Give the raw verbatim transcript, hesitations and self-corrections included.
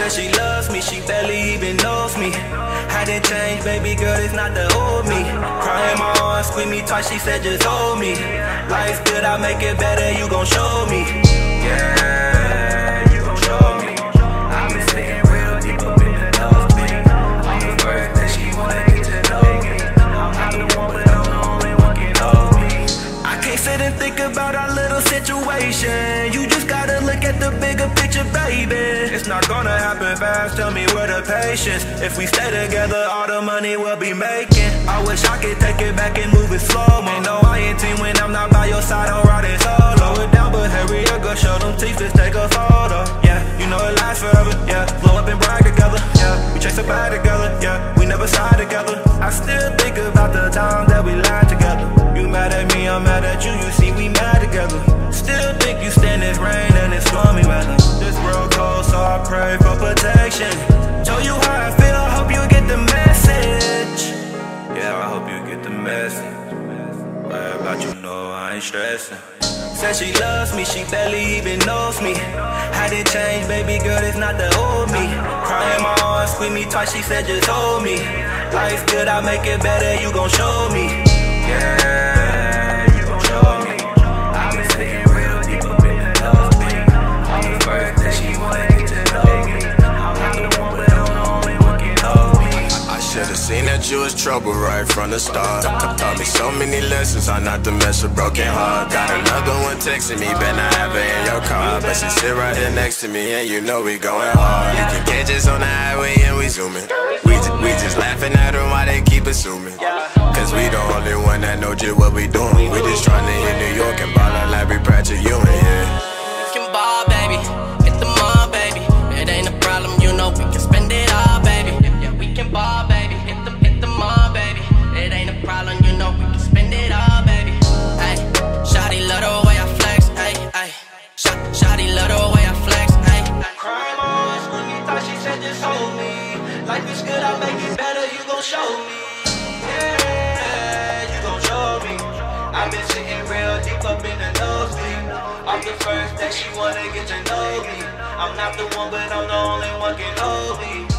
Said she loves me, she barely even knows me. Hadn't changed, baby girl, it's not the old me. Crying my arms, squeeze me twice, she said just hold me. Life's good, I make it better, you gon' show me. Yeah, you gon' show me. I've been sitting real deep up in the nosebleed. I'm the first that she wanna get to know me. I'm not the one, but I'm the only one can know me. I can't sit and think about our little situation. You just gotta look at the bigger picture, baby. It's not gonna happen fast, tell me where the patience. If we stay together, all the money we'll be making. I wish I could take it back and move it slow. Ain't no I N T when I'm not by your side, I'm riding solo. Slow it down, but hurry up, go show them teeth, let's take a photo. Yeah, you know it lasts forever, yeah. Blow up and brag together, yeah. We chase a bag together, yeah. We never side together. I still think about the time that we lied together. You mad at me, I'm mad at you, you see we mad together. Still think you stand this rain and it's stormy weather. This world cold, so I pray for protection. Show you how I feel, I hope you get the message. Yeah, I hope you get the message. Worry about you, know I ain't stressing. Said she loves me, she barely even knows me. Hadn't changed, baby girl, it's not the old me. Crying my arms, squeeze me twice, she said just hold me. Life's good, I make it better, you gon' show me. Yeah, you gon' show me. I've been sitting real deep up in the nosebleed. I'm the first that she wanna get to know me. I'm not the one, but I'm the only one can know me. I should've seen that you was trouble right from the start. Taught me so many lessons, how not to mess with broken heart. Got another one texting me, bet I have her in your car. But she sit right here next to me, and you know we going hard. You can catch us on the highway and we zooming. We just, we just laughing at them while they keep assuming. Cause we the only one that know just what we doing. We just tryna hit New York and ball out like we Patrick Ewing, yeah. We can ball, baby, hit the mall, baby. It ain't a problem, you know we can spend it all, baby. Yeah, we can ball, baby, hit the, hit the mall, baby. It ain't a problem, you know we can spend it all, baby. Ay, shawty love the way I flex, ay, ay. Shawty love the way I flex, ay. Crying my eyes when you thought she said just hold me. Life is good, I'll make it better, you gon' show me. Yeah, you gon' show me. I've been sitting real deep up in the nosebleed. I'm the first that she wanna get to know me. I'm not the one, but I'm the only one can know me.